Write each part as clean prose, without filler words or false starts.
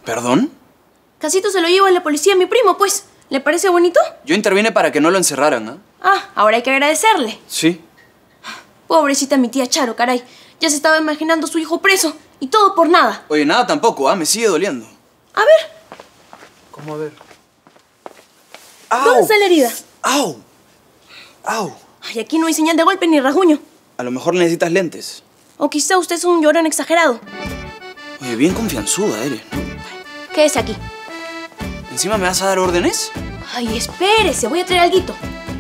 ¿Perdón? Casito se lo llevo a la policía a mi primo, pues. ¿Le parece bonito? Yo intervine para que no lo encerraran, ¿ah? Ah, ahora hay que agradecerle. Sí. Pobrecita mi tía Charo, caray. Ya se estaba imaginando a su hijo preso. Y todo por nada. Oye, nada tampoco, ¿ah? Me sigue doliendo. A ver. ¿Cómo a ver? ¿Dónde está la herida? ¡Au! ¡Au! Ay, aquí no hay señal de golpe ni rasguño. A lo mejor necesitas lentes. O quizá usted es un llorón exagerado. Oye, bien confianzuda eres, ¿no? Quédese aquí. ¿Encima me vas a dar órdenes? Ay, espérese, voy a traer alguito.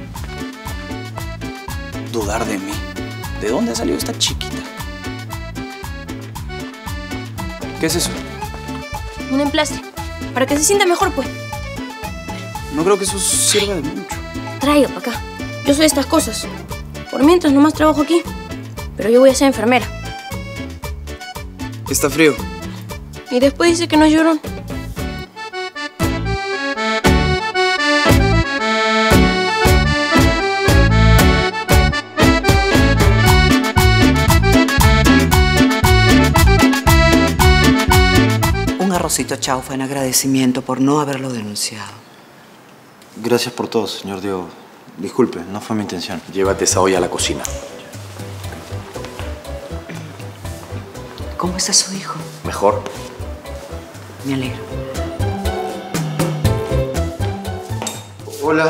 Dudar de mí. ¿De dónde ha salido esta chiquita? ¿Qué es eso? Un emplaste. Para que se sienta mejor, pues. No creo que eso sirva de mucho. Traiga para acá. Yo soy de estas cosas. Por mientras nomás trabajo aquí. Pero yo voy a ser enfermera. Está frío. Y después dice que no es llorón. Un arrocito chaufa en agradecimiento por no haberlo denunciado. Gracias por todo, señor Diego. Disculpe, no fue mi intención. Llévate esa olla a la cocina. ¿Cómo está su hijo? Mejor. Me alegro. Hola.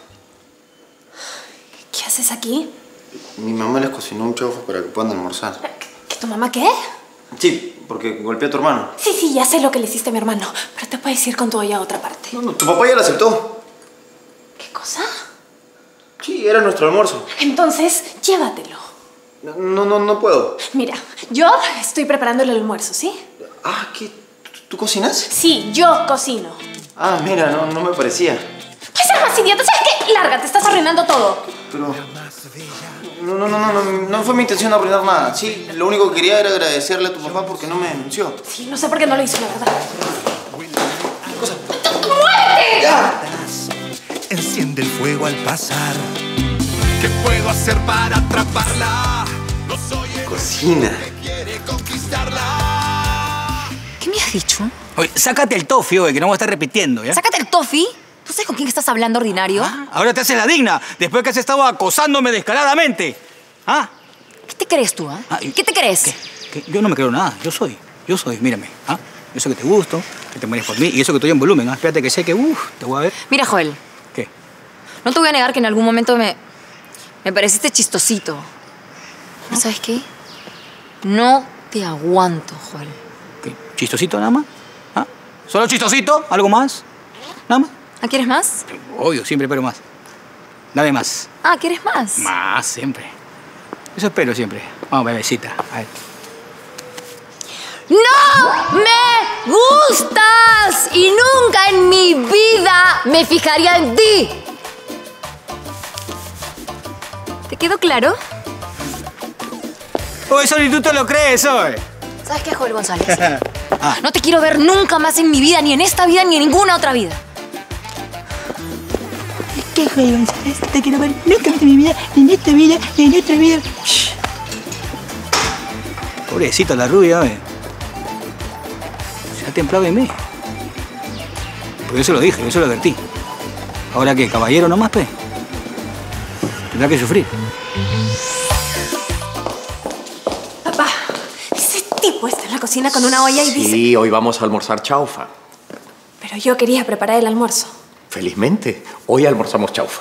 ¿Qué haces aquí? Mi mamá les cocinó un chaufa para que puedan almorzar. ¿Que tu mamá qué? Sí, porque golpeé a tu hermano. Sí, ya sé lo que le hiciste a mi hermano. Pero te puedes ir con tu olla a otra parte. No, tu papá ya la aceptó. ¿Qué cosa? Sí, era nuestro almuerzo. Entonces, llévatelo. No puedo. Mira, yo estoy preparando el almuerzo, ¿sí? Ah, ¿qué? ¿Tú cocinas? Sí, yo cocino. Ah, mira, no me parecía. Puedes ser más idiota. ¿Sabes qué? Lárgate, estás arruinando todo. Pero... No fue mi intención arruinar nada. Sí, lo único que quería era agradecerle a tu papá porque no me denunció. Sí, no sé por qué no lo hizo, la verdad. ¿Qué cosa? ¡Muévete! ¡Ya! Enciende el fuego al pasar. ¿Qué puedo hacer para atraparla? No soy el Cocina. que quiere conquistarla. ¿Qué me has dicho? Oye, sácate el tofi, oye, que no voy a estar repitiendo, ¿ya? Sácate el tofi. ¿Tú sabes con quién estás hablando, ordinario? ¿Ah? Ahora te haces la digna, después que has estado acosándome descaradamente. ¿Ah? ¿Qué te crees tú, ah? ¿Qué te crees? ¿Qué? Yo no me creo nada, yo soy, mírame. ¿Ah? Yo sé que te gusto, que te mueres por mí y eso que estoy en volumen. ¿Ah? Espérate que sé que, te voy a ver. Mira, Joel. ¿Qué? No te voy a negar que en algún momento me pareciste chistosito. ¿No sabes qué? No te aguanto, Joel. ¿Qué? ¿Chistosito nada más? ¿Ah? ¿Solo chistosito? ¿Algo más? ¿Nada más? ¿Ah, quieres más? Obvio, siempre espero más. Dame más. Ah, ¿quieres más? Más, siempre. Eso espero siempre. Vamos, bebecita. A ver. ¡No me gustas! Y nunca en mi vida me fijaría en ti. ¿Te quedó claro? Oh, eso ni tú te lo crees, oye. ¿Sabes qué, Joel González? No te quiero ver nunca más en mi vida, ni en esta vida, ni en ninguna otra vida. ¿Qué, Joel González? No te quiero ver nunca más en mi vida, ni en esta vida, ni en otra vida. Shh. Pobrecita la rubia, oye. Se ha templado en mí. Porque yo se lo dije, yo se lo advertí. ¿Ahora qué? ¿Caballero nomás, pe? Tendrá que sufrir. Papá, ese tipo está en la cocina con una olla y dice... Sí, hoy vamos a almorzar chaufa. Pero yo quería preparar el almuerzo. Felizmente, hoy almorzamos chaufa.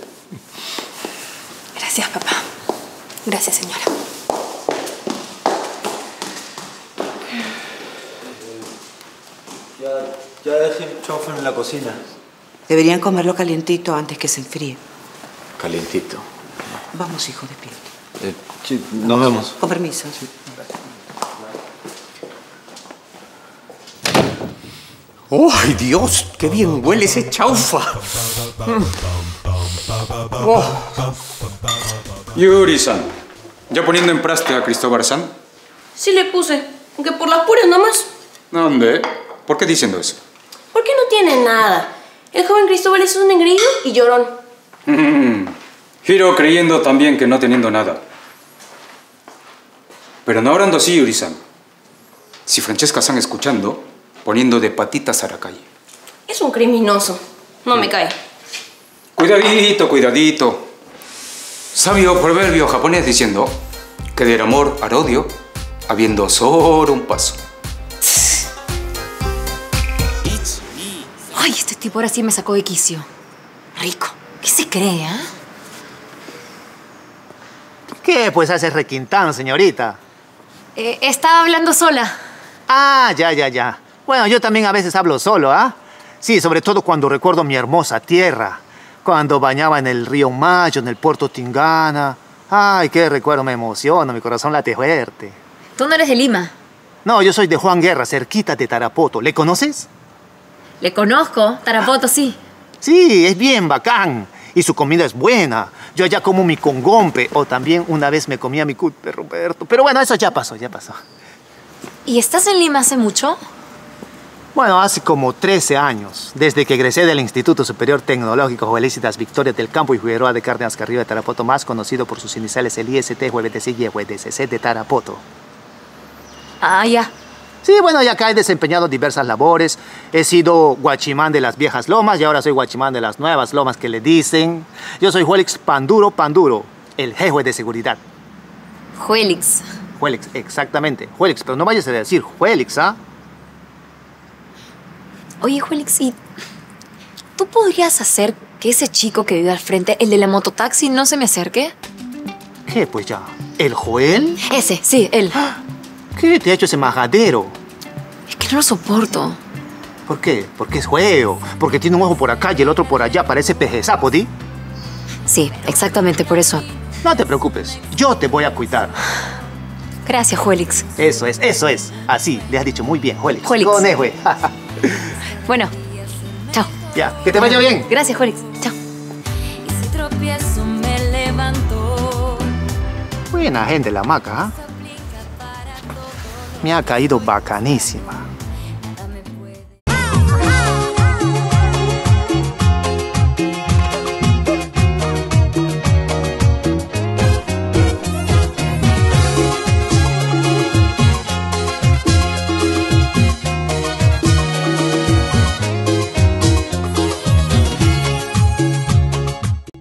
Gracias, papá. Gracias, señora. Ya dejé el chaufa en la cocina. Deberían comerlo calientito antes que se enfríe. Calientito. Vamos, hijo, despídete. Sí, nos vemos. Con permiso. Sí. ¡Ay, Dios! ¡Qué bien huele ese chaufa! Yuri-san, ¿ya poniendo en práctica a Cristóbal-san? Sí le puse, aunque por las puras nomás. ¿Dónde? ¿Por qué diciendo eso? Porque no tiene nada. El joven Cristóbal es un engreído y llorón. Hiro creyendo también que no teniendo nada. Pero no hablando así, Yuri-san. Si Francesca-san escuchando, poniendo de patitas a la calle. Es un criminoso. No me cae. Cuidadito, cuidadito. Sabio proverbio japonés diciendo que del amor al odio, habiendo solo un paso. Ay, este tipo ahora sí me sacó de quicio. Rico. ¿Qué se cree, ah? ¿Qué pues hace requintando, señorita? Estaba hablando sola. Ah, ya. Bueno, yo también a veces hablo solo, ¿ah? Sí, sobre todo cuando recuerdo mi hermosa tierra. Cuando bañaba en el río Mayo, en el puerto Tingana. Ay, qué recuerdo, me emociona, mi corazón late fuerte. ¿Tú no eres de Lima? No, yo soy de Juan Guerra, cerquita de Tarapoto. ¿Le conoces? Le conozco. Tarapoto, sí. Sí, es bien bacán. Y su comida es buena. Yo allá como mi congompe. O también una vez me comía mi cut de Roberto. Pero bueno, eso ya pasó. ¿Y estás en Lima hace mucho? Bueno, hace como 13 años. Desde que egresé del Instituto Superior Tecnológico Jovelicitas Victorias del Campo y Figueroa de Cárdenas Carrillo de Tarapoto, más conocido por sus iniciales el IST, JVTC y JVTCC de Tarapoto. Ah, ya. Sí, bueno, ya acá he desempeñado diversas labores. He sido guachimán de las viejas lomas y ahora soy guachimán de las nuevas lomas que le dicen. Yo soy Juélix Panduro, el jefe de seguridad. Juélix. Juélix, exactamente. Juélix, pero no vayas a decir Juélix, ¿ah? Oye, Juélix, ¿y tú podrías hacer que ese chico que vive al frente, el de la mototaxi, no se me acerque? ¿Qué, pues ya? ¿El Joel? Ese, sí, él. ¿Qué te ha hecho ese majadero? Es que no lo soporto. ¿Por qué? Porque es feo. Porque tiene un ojo por acá y el otro por allá. Parece peje sapo, ¿di? Sí, exactamente por eso. No te preocupes. Yo te voy a cuidar. Gracias, Juélix. Eso es. Así, le has dicho muy bien, Juélix. Juélix. Con güey. Bueno, chao. Ya, que te vaya bien. Gracias, Juélix. Chao. Y si tropiezo me levanto. Buena gente la maca, ¿ah? Me ha caído bacanísima.